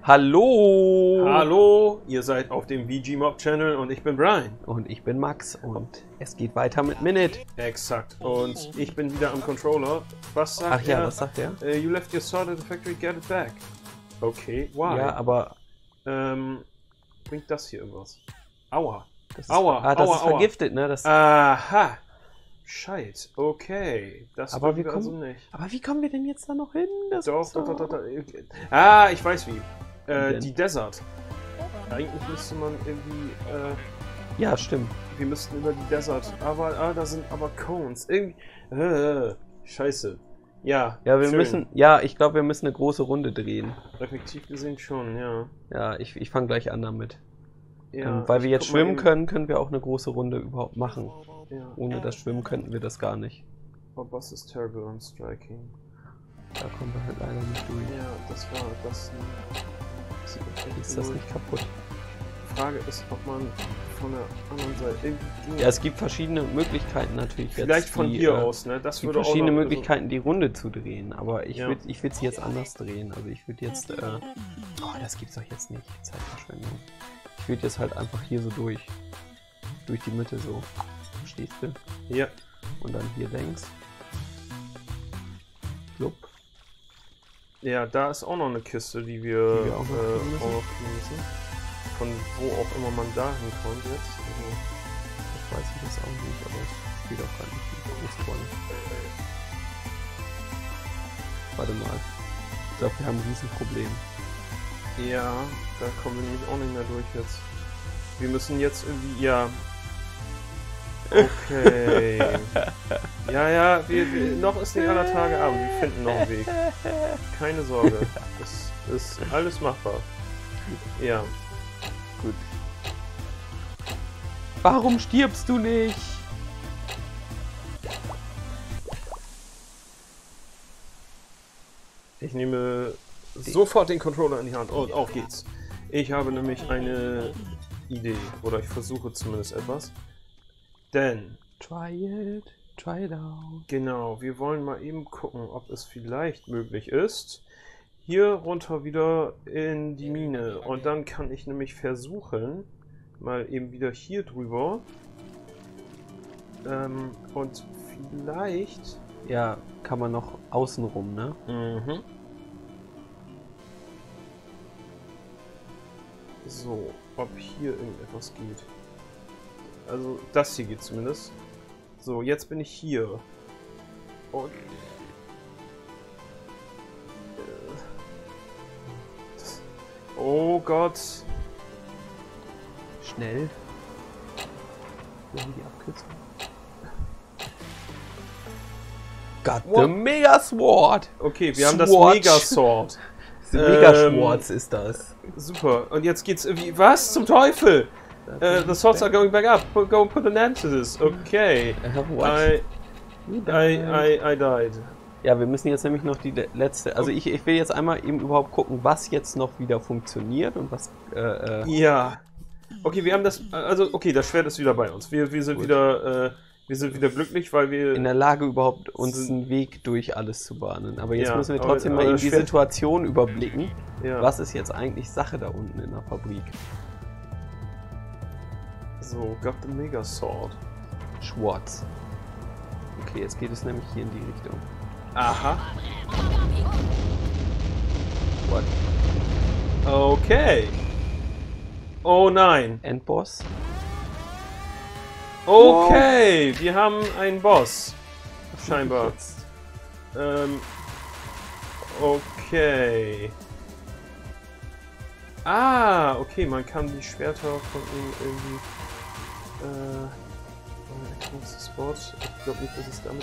Hallo! Hallo, ihr seid auf dem VG-Mob Channel und ich bin Brian. Und ich bin Max und es geht weiter mit Minute. Exakt. Und ich bin wieder am Controller. Was sagt Ach ja, er? was sagt er? You left your sword at the factory, get it back. Okay, why? Ja, aber... Bringt das hier irgendwas? Aua. Das ist, Aua, das aua, ist aua. vergiftet, ne? Das, Aha. Scheiße, okay. Das aber, wollen wir also nicht. aber wie kommen wir denn jetzt da noch hin? Das Doch, ist so- doch. Ah, ich weiß wie. denn? Die Desert. Eigentlich müsste man irgendwie... Ja, stimmt. Wir müssten über die Desert. Aber da sind aber Cones. Irgendwie. Scheiße. Ja. Ja, wir schön. müssen... Ja, ich glaube, wir müssen eine große Runde drehen. Effektiv gesehen schon, ja. Ja, ich fange gleich an damit. Ja, weil wir ich jetzt guck mal schwimmen eben. können, können wir auch eine große Runde überhaupt machen. Ja. Ohne das Schwimmen könnten wir das gar nicht. Oh, Boss ist terrible on striking. Da kommen wir halt leider nicht durch. Ja, das war das. Sieht echt Ist das null. nicht kaputt? Die Frage ist, ob man von der anderen Seite irgendwie. Ja, es gibt verschiedene Möglichkeiten natürlich vielleicht jetzt. von die, hier aus, ne? Das Es gibt würde auch verschiedene noch, Möglichkeiten, die Runde zu drehen, aber ich Ja. würde sie jetzt anders drehen. Also ich würde jetzt, oh, das gibt's doch jetzt nicht, Zeitverschwendung. Ich würde jetzt halt einfach hier so durch die Mitte so, verstehst du? Ja. Und dann hier längs. Plupp. Ja, da ist auch noch eine Kiste, die wir Die wir auch noch kriegen müssen. auch noch kriegen müssen. Von wo auch immer man da hinkommt jetzt. Also, Ich weiß ich das auch nicht, aber es spielt auch gar nicht die große Rolle. Warte mal. Ich glaube, wir haben ein Riesenproblem. ja, da kommen wir nämlich auch nicht mehr durch jetzt. Wir müssen jetzt irgendwie. Ja. Okay. ja, noch ist nicht aller Tage Abend. Wir finden noch einen Weg. Keine Sorge. Es ist alles machbar. Ja. Gut. Warum stirbst du nicht? Ich nehme sofort den Controller in die Hand und auf geht's. Ich habe nämlich eine Idee. Oder ich versuche zumindest etwas. Denn, Try it out. genau, wir wollen mal eben gucken, ob es vielleicht möglich ist, hier runter wieder in die Mine. Und dann kann ich nämlich versuchen, mal eben wieder hier drüber. Und vielleicht... Ja, kann man noch außenrum, ne? Mhm. So, ob hier irgendetwas geht. Also, das hier geht zumindest. So, jetzt bin ich hier. Und... Oh Gott. Schnell. Wir haben die Abkürzung. Got the What? Mega Sword! Okay, wir haben das Sword. Mega Sword. Mega Schwarz ist das. Super. Und jetzt geht's irgendwie... Was zum Teufel? The swords are going back up. Go and put an end to this. Okay. What? I died. Ja, wir müssen jetzt nämlich noch die letzte... Also ich will jetzt einmal eben überhaupt gucken, was jetzt noch wieder funktioniert und was... Ja. Okay, wir haben das... Also, okay, das Schwert ist wieder bei uns. Wir sind Gut. wieder... wir sind wieder glücklich, weil wir... in der Lage überhaupt uns einen Weg durch alles zu bahnen. Aber jetzt Ja, müssen wir aber- trotzdem aber mal eben das die Schwert- Situation überblicken. Ja. Was ist jetzt eigentlich Sache da unten in der Fabrik? So, got the Mega Sword. Schwarz. Okay, jetzt geht es nämlich hier in die Richtung. Aha. What? Okay. Oh nein. Endboss? Okay, wir haben einen Boss. Scheinbar. Jetzt. Okay. Ah, okay, man kann die Schwerter von ihm irgendwie... Spot. Ich glaube nicht, dass es damit...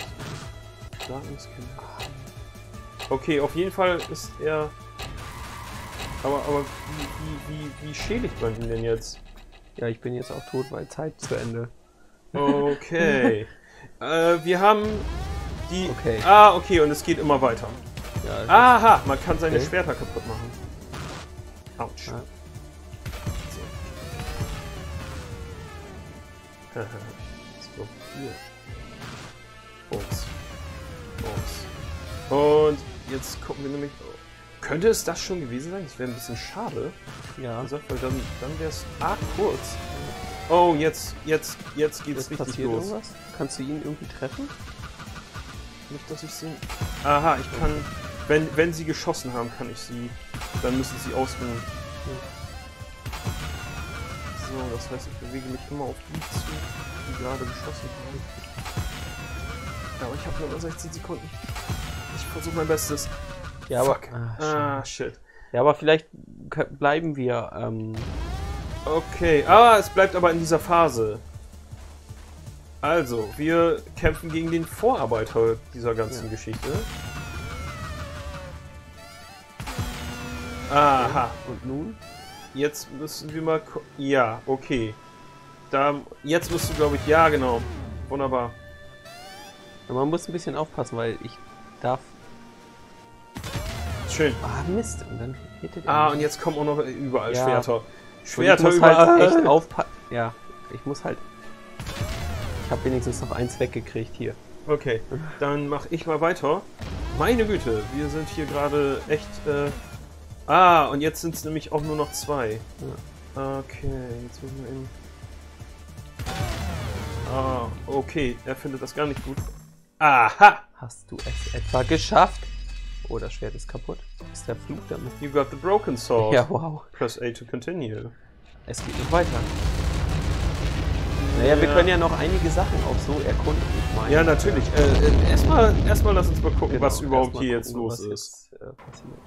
Okay, auf jeden Fall ist er... Aber wie schädigt man ihn denn jetzt? Ja, ich bin jetzt auch tot, weil Zeit zu Ende. Okay. Wir haben die... Okay. Ah, okay, und es geht immer weiter. Ja, das Aha, man kann seine Okay. Schwerter kaputt machen. Autsch. Ah. So, hier. Bums. Und jetzt gucken wir nämlich... Könnte es das schon gewesen sein? Das wäre ein bisschen schade. Ja. Weil dann wäre es arg kurz. Oh, jetzt geht's richtig passiert los. irgendwas? Kannst du ihn irgendwie treffen? Nicht, dass ich sie... Aha, ich kann... Wenn sie geschossen haben, kann ich sie... Dann müssen sie ausruhen. So, das heißt, ich bewege mich immer auf die zu, die gerade geschossen haben. Aber ich habe nur noch 16 Sekunden. Ich versuche mein Bestes. Ja, Fuck. aber... Shit. Ja, aber vielleicht bleiben wir... Okay, es bleibt aber in dieser Phase. Also, wir kämpfen gegen den Vorarbeiter dieser ganzen Geschichte. Aha. Und nun? Jetzt müssen wir mal... Ja, okay. Jetzt musst du, glaube ich... Ja, genau. Wunderbar. Ja, man muss ein bisschen aufpassen, weil ich darf... Schön. Mist. Und dann hittet er mich. Und jetzt kommen auch noch überall Ja. Schwerter. Ich Schwerter muss überall. halt echt aufpassen. Ja, ich muss halt... Ich habe wenigstens noch eins weggekriegt hier. Okay, dann mache ich mal weiter. Meine Güte, wir sind hier gerade echt... und jetzt sind es nämlich auch nur noch 2. Ja. Okay, jetzt müssen wir eben... Okay, er findet das gar nicht gut. Aha! Hast du es etwa geschafft? Oh, das Schwert ist kaputt. Ist der Flug damit? You got the broken sword. Ja, wow. Press A to continue. Es geht noch weiter. Naja, wir können ja noch einige Sachen auch so erkunden. Ich meine, Ja, natürlich. Erstmal lass uns mal gucken, genau, was überhaupt erst mal hier gucken, jetzt los was ist. jetzt, passiert.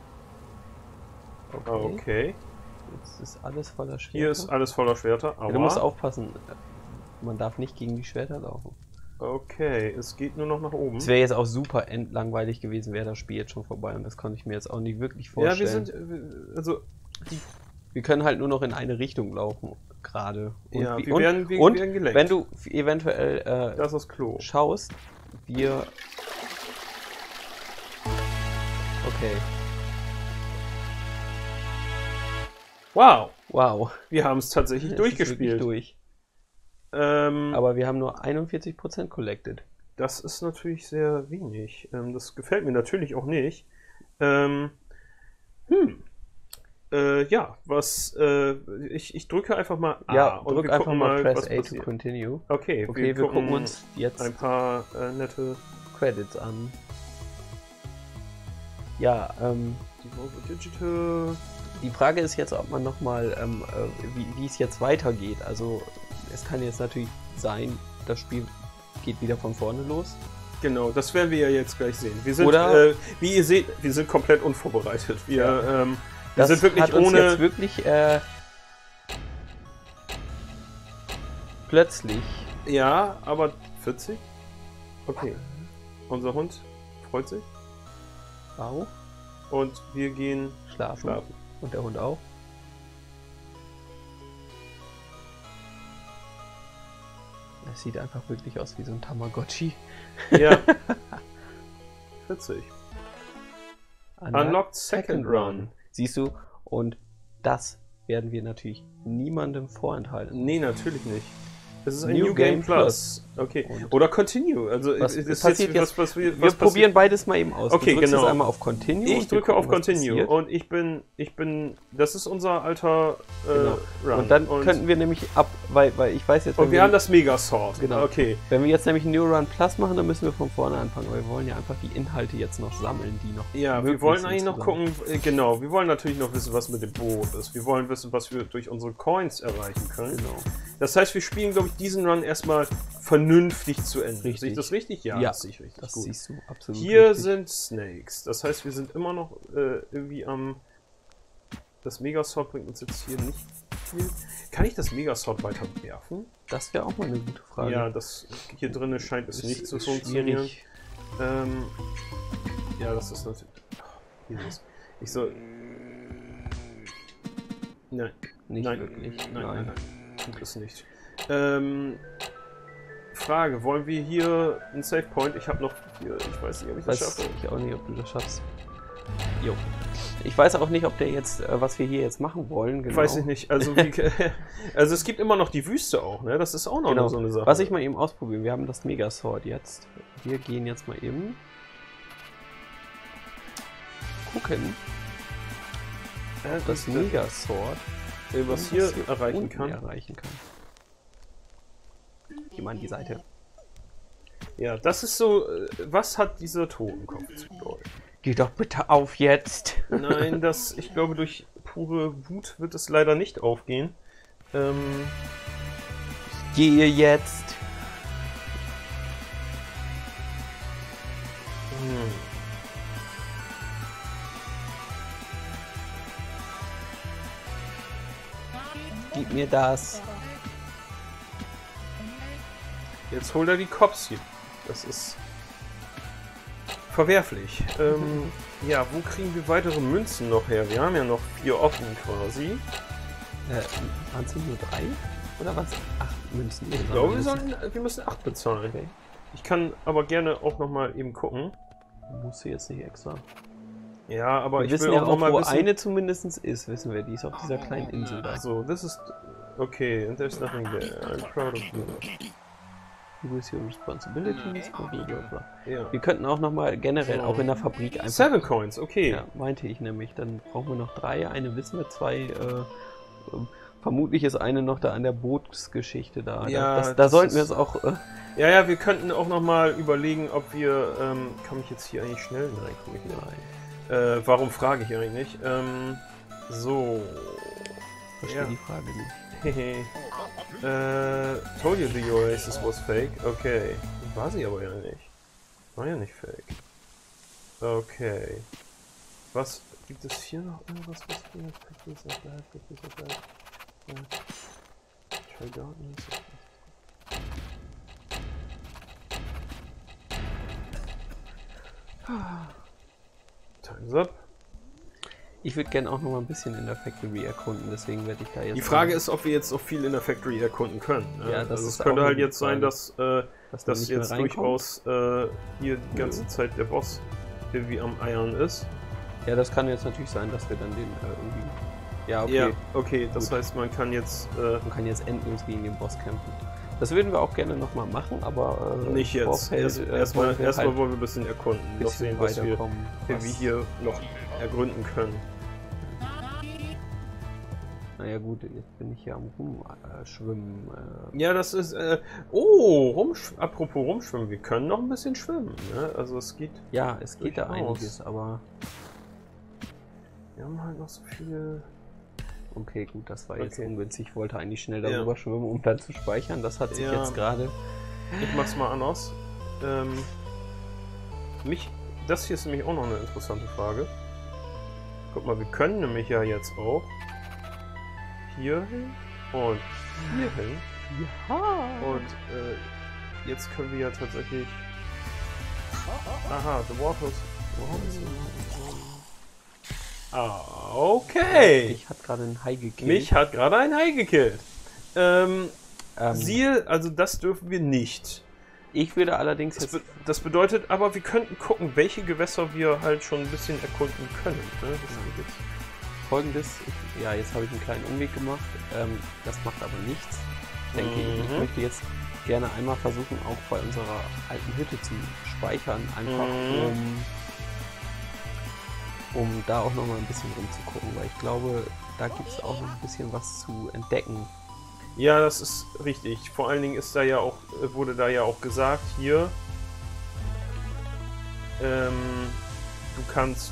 Okay. Jetzt ist alles voller Schwerter. Hier ist alles voller Schwerter. Ja, du musst aufpassen. Man darf nicht gegen die Schwerter laufen. Okay, es geht nur noch nach oben. Es wäre jetzt auch super endlangweilig gewesen, wäre das Spiel jetzt schon vorbei. Und das konnte ich mir jetzt auch nicht wirklich vorstellen. Ja, wir sind... Wir können halt nur noch in eine Richtung laufen, gerade. Ja, wir werden gelenkt. Wenn du eventuell das ist das Klo. schaust, wir... Okay. Wow! Wow. Wir haben es tatsächlich Es ist wirklich durchgespielt. durch. Aber wir haben nur 41% collected. Das ist natürlich sehr wenig. Das gefällt mir natürlich auch nicht. Ich drücke einfach mal A. Ja, und drück wir einfach gucken mal Press was A to passiert. continue. Okay, Okay, wir gucken uns jetzt ein paar nette Credits an. Ja, Devolver Digital. die Frage ist jetzt, ob man nochmal, wie es jetzt weitergeht. Also, es kann jetzt natürlich sein, das Spiel geht wieder von vorne los. Genau, das werden wir ja jetzt gleich sehen. Wir sind, Oder- wie ihr seht, wir sind komplett unvorbereitet. Wir Das sind wirklich hat uns ohne... jetzt wirklich plötzlich. Ja, aber 40? Okay. Unser Hund freut sich. Wow. Und wir gehen Schlafen. Und der Hund auch. Das sieht einfach wirklich aus wie so ein Tamagotchi. Ja. 40. Unlocked Unlocked Second Run. Siehst du? Und das werden wir natürlich niemandem vorenthalten. Nee, natürlich nicht. Das ist ein New New Game Game Plus. Okay. Und- Oder Continue. Also Was ist passiert jetzt? was Wir passiert? probieren beides mal eben aus. Okay, du drückst genau. jetzt einmal auf Continue. Ich und wir drücke gucken, auf was Continue passiert. und ich bin, das ist unser alter Genau. Run. Und dann könnten wir nämlich weil ich weiß jetzt, und wir haben das Mega Sword. Genau. Okay. wenn wir jetzt nämlich New Run Plus machen, dann müssen wir von vorne anfangen, weil wir wollen ja einfach die Inhalte jetzt noch sammeln, die noch Ja, wir möglich wollen sind eigentlich noch zusammen. gucken, genau, wir wollen natürlich noch wissen, was mit dem Boot ist. Wir wollen wissen, was wir durch unsere Coins erreichen können. Genau. Das heißt, wir spielen, glaube ich, diesen Run erstmal vernünftig zu Ende. Richtig. Sehe ich das richtig? Ja, Ja, das sehe ich richtig Das gut. siehst du absolut Hier richtig. sind Snakes. Das heißt, wir sind immer noch irgendwie am... Das Megasword bringt uns jetzt hier nicht viel. Kann ich das Megasword weiter werfen? Das wäre auch mal eine gute Frage. Ja, das hier drinnen scheint es Ist- nicht zu ist funktionieren. schwierig. Ja, das ist natürlich... Oh, Jesus. Ich soll... Nein. Nicht nein, wirklich. Nein. Tut es nicht. Frage, wollen wir hier einen Save Point? Ich habe noch hier, ich weiß nicht, ob ich das Weiß schaffe. ich auch nicht, ob du das schaffst. Jo. Ich weiß auch nicht, ob der jetzt, was wir hier jetzt machen wollen. Genau. Weiß ich nicht. Also, also es gibt immer noch die Wüste auch, ne? Das ist auch noch Genau. so eine Sache. Was ich mal eben ausprobieren. Wir haben das Megasword jetzt. Wir gehen jetzt mal eben gucken, das Megasword, was hier erreichen unten kann. erreichen kann. Geh mal an die Seite. Ja, das ist so, was hat dieser Totenkopf zu bedeuten? Geh doch bitte auf jetzt. Nein, ich glaube, durch pure Wut wird es leider nicht aufgehen. Gehe jetzt. Gib mir das. Jetzt holt er die Cops hier. Das ist verwerflich. Ja, wo kriegen wir weitere Münzen noch her? Wir haben ja noch 4 offen quasi. Waren es nur 3? Oder was? 8 Münzen? Ich glaube, wir müssen 8 bezahlen. Okay. Ich kann aber gerne auch nochmal eben gucken. Musst du jetzt nicht extra. Ja, aber Wir wissen ja auch, wo eine zumindest ist, wissen wir. Die ist auf dieser kleinen Insel da. So, das ist... Okay, and there's nothing there. I'm proud of you. With your responsibilities, bla bla bla. Ja. Wir könnten auch nochmal generell, auch in der Fabrik einfach... 7 Coins, okay. Ja, meinte ich nämlich. Dann brauchen wir noch 3. Eine wissen wir, 2... vermutlich ist eine noch da an der Bootsgeschichte da. Ja, da sollten wir es auch... Ja, wir könnten auch nochmal überlegen, ob wir... kann ich jetzt hier eigentlich schnell reinkommen? Nein. Warum frage ich eigentlich nicht? So... Verstehe die Frage nicht. Told you the Oasis was fake. Okay. War sie aber ja nicht. War ja nicht fake. Okay. Was gibt es hier noch irgendwas, was wir... Try darkness. Time's up. Ich würde gerne auch noch mal ein bisschen in der Factory erkunden, deswegen werde ich da jetzt... Die Frage ist, ob wir jetzt noch viel in der Factory erkunden können. Ne? Ja, das also ist es könnte auch halt eine jetzt sein, dass jetzt durchaus hier die ganze Zeit der Boss irgendwie am Eiern ist. Ja, das kann jetzt natürlich sein, dass wir dann den irgendwie... Ja, okay. Ja, okay, das heißt, man kann jetzt... man kann jetzt endlos gegen den Boss kämpfen. Das würden wir auch gerne noch mal machen, aber... nicht jetzt. Erstmal wollen wir ein bisschen erkunden. Noch sehen, was wir hier noch ergründen können. Naja gut, jetzt bin ich hier am Rumschwimmen. Ja, das ist... apropos rumschwimmen, wir können noch ein bisschen schwimmen. Ne? Also es geht... Ja, es geht da einiges, aber... Wir haben halt noch so viele... Okay, gut, das war jetzt ungünstig. Ich wollte eigentlich schnell darüber schwimmen, um dann zu speichern. Das hat sich jetzt gerade... Ich mach's mal anders. Das hier ist nämlich auch noch eine interessante Frage. Guck mal, wir können nämlich ja jetzt auch hier hin und hier hin. Ja. Und jetzt können wir ja tatsächlich... Aha, the Warthog. Okay. Ich hat gerade ein Hai gekillt. Mich hat gerade ein Hai gekillt. Siehe, also das dürfen wir nicht. Ich würde allerdings jetzt... Das bedeutet aber, wir könnten gucken, welche Gewässer wir halt schon ein bisschen erkunden können. Ne? Das jetzt Folgendes, jetzt habe ich einen kleinen Umweg gemacht. Das macht aber nichts, denke ich. Ich möchte jetzt gerne einmal versuchen, auch bei unserer alten Hütte zu speichern, einfach um da auch noch mal ein bisschen rumzugucken, weil ich glaube, da gibt es auch noch ein bisschen was zu entdecken. Ja, das ist richtig. Vor allen Dingen ist da ja auch, wurde da ja auch gesagt, hier, du kannst,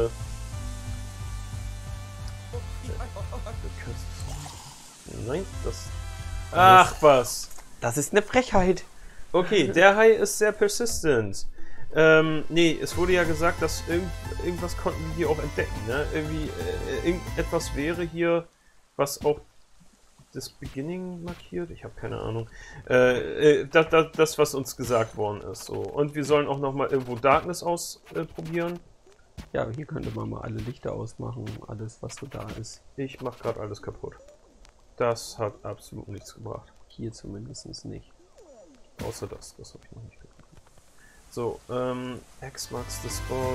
nein, das... Ach was! Das ist eine Frechheit! Okay, der Hai ist sehr persistent. Nee, es wurde ja gesagt, dass irgendwas konnten wir hier auch entdecken, ne? Irgendwie, irgendetwas wäre hier, was auch das Beginning markiert? Ich habe keine Ahnung. Das, was uns gesagt worden ist. So. Und wir sollen auch nochmal irgendwo Darkness ausprobieren. Ja, hier könnte man mal alle Lichter ausmachen, alles was so da ist. Ich mache gerade alles kaputt. Das hat absolut nichts gebracht. Hier zumindest nicht. Außer das habe ich noch nicht gebracht. So, X marks the spot.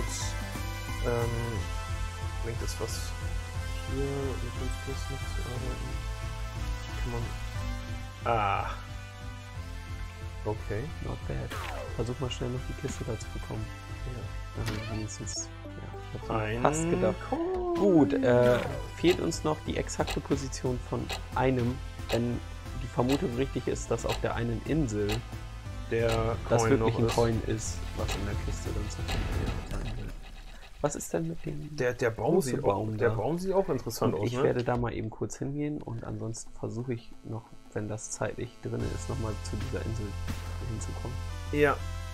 Bringt es was hier mit uns plus noch zu arbeiten? Kann man... Ah. Okay. Not bad. Versuch mal schnell noch die Kiste da zu bekommen. Ja. Also wenigstens, ja. Ich hab's fast gedacht. Gut, fehlt uns noch die exakte Position von einem, wenn die Vermutung richtig ist, dass auf der einen Insel das wirklich ein Coin ist, was in der Kiste dann zu finden sein wird. Was ist denn mit dem der Baum sieht auch interessant aus. Ich werde da mal eben kurz hingehen und ansonsten versuche ich noch, wenn das zeitlich drin ist, nochmal zu dieser Insel hinzukommen. Ja.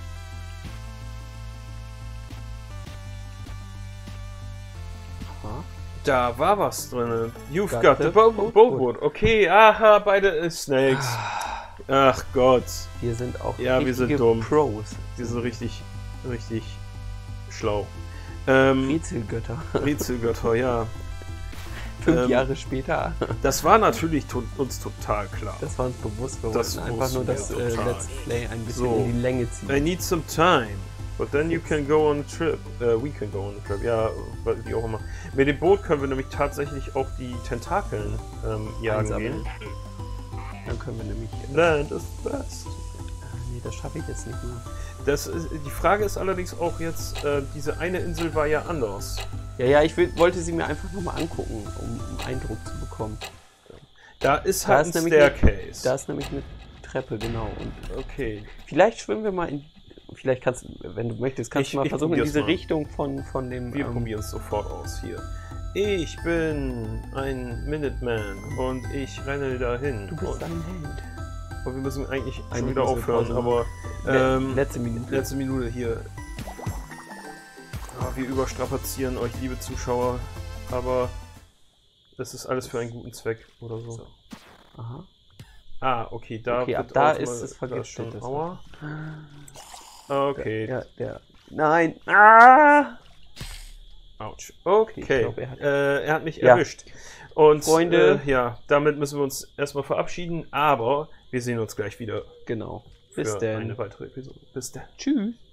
Aha. Da war was drin. You've got the boatwood. Okay, aha, beide Snakes. Ach Gott. Wir sind auch wir sind dumm. Pros. Wir sind richtig schlau. Rätselgötter. Rätselgötter, ja. 5 Jahre später. Das war natürlich uns total klar. Das war uns bewusst. Wir wollten einfach nur das Let's Play ein bisschen in die Länge ziehen. I need some time. But then you can go on a trip. We can go on a trip. Ja, wie auch immer. Mit dem Boot können wir nämlich tatsächlich auch die Tentakeln jagen gehen. Dann können wir nämlich... Land is best. Nee, das schaffe ich jetzt nicht mehr. Die Frage ist allerdings auch jetzt, diese eine Insel war ja anders. Ja, ich wollte sie mir einfach nur mal angucken, um einen Eindruck zu bekommen. Da ist halt ein Staircase. Da ist nämlich eine Treppe, genau. Und okay. Vielleicht schwimmen wir mal in... Vielleicht kannst du, wenn du möchtest, kannst du mal versuchen, in diese Richtung von dem... Wir probieren es sofort aus hier. Ich bin ein Minuteman und ich renne dahin. Du bist ein Held. Aber wir müssen eigentlich schon wieder aufhören, aber... letzte Minute. Letzte Minute hier. Wir überstrapazieren euch, liebe Zuschauer, aber das ist alles für einen guten Zweck oder so. Aha. Ah, okay, da ist es vergiftet. Aua. Okay. Nein! Ah! Autsch. Okay. Ich glaub, er hat mich erwischt. Und Freunde, damit müssen wir uns erstmal verabschieden, aber wir sehen uns gleich wieder. Genau. Bis dann. Eine weitere Episode. Bis dann. Tschüss.